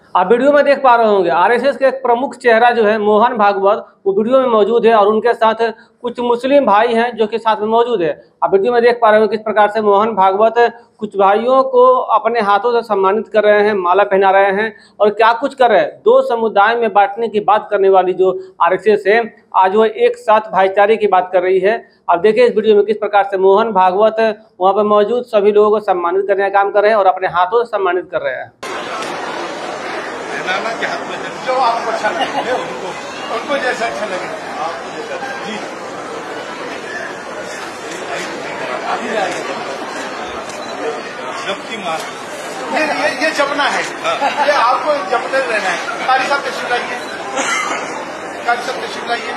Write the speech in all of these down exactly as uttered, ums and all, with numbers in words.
आप वीडियो में देख पा रहे होंगे आरएसएस के एक प्रमुख चेहरा जो है मोहन भागवत वो वीडियो में मौजूद है और उनके साथ कुछ मुस्लिम भाई हैं जो कि साथ में मौजूद है। आप वीडियो में देख पा रहे हो किस प्रकार से मोहन भागवत कुछ भाइयों को अपने हाथों से सम्मानित कर रहे हैं, माला पहना रहे हैं और क्या कुछ कर रहे हैं। दो समुदाय में बांटने की बात करने वाली जो आरएसएस है आज वो एक साथ भाईचारे की बात कर रही है। आप देखिए इस वीडियो में किस प्रकार से मोहन भागवत वहाँ पर मौजूद सभी लोगों को सम्मानित करने का काम कर रहे हैं और अपने हाथों से सम्मानित कर रहे हैं। के हाथ में जो आपको अच्छा लगे उनको उनको जैसा अच्छा लगे आपको जैसा जी जबकि मार ये ये ये जपना है। हाँ। ये आपको जपते रहना है। कारी साहब तशरीफ लाइए, कारी साहब तशरीफ लाइए।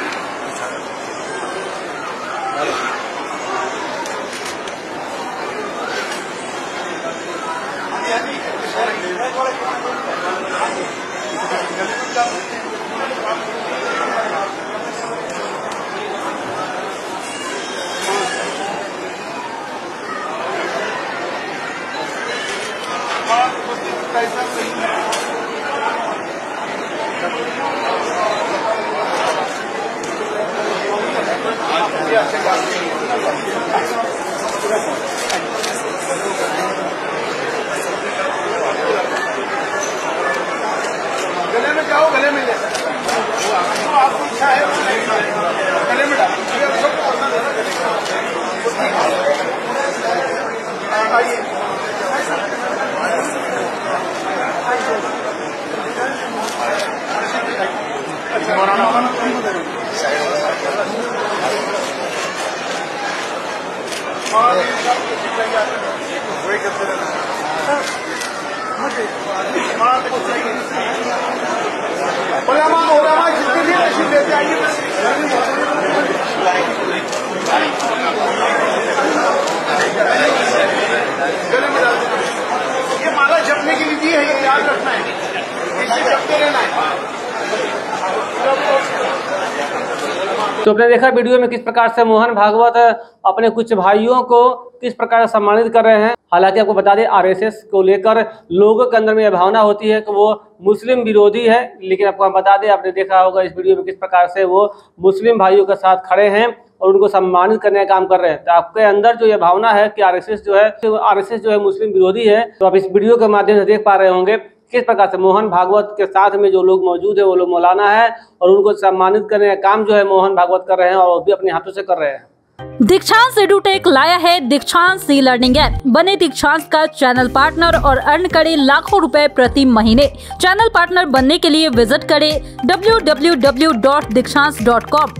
पैसा सही है। गले में जाओ, गले में ले तो आपको इच्छा है गले में डालो। आइए वही करते रहना। जितने भी तशरीफ लेते आइए गले में डाल देना। ये माला जपने की विधि है, ये याद रखना है, इसे जपते रहना है। तो आपने देखा वीडियो में किस प्रकार से मोहन भागवत अपने कुछ भाइयों को किस प्रकार से सम्मानित कर रहे हैं। हालांकि आपको बता दें आरएसएस को लेकर लोगों के अंदर में यह भावना होती है कि वो मुस्लिम विरोधी है, लेकिन आपको हम बता दें आपने देखा होगा इस वीडियो में किस प्रकार से वो मुस्लिम भाइयों के साथ खड़े हैं और उनको सम्मानित करने का काम कर रहे हैं। तो आपके अंदर जो यह भावना है कि आरएसएस जो है आरएसएस जो है मुस्लिम विरोधी है, तो आप इस वीडियो के माध्यम से देख पा रहे होंगे किस प्रकार से मोहन भागवत के साथ में जो लोग मौजूद है वो लोग मौलाना है और उनको सम्मानित करने का काम जो है मोहन भागवत कर रहे हैं और वो भी अपने हाथों से कर रहे हैं। दीक्षांत एडुटेक लाया है दीक्षांत सी लर्निंग ऐप। बने दीक्षांत का चैनल पार्टनर और अर्न करें लाखों रुपए प्रति महीने। चैनल पार्टनर बनने के लिए विजिट करें W W W dot Dikshant dot com.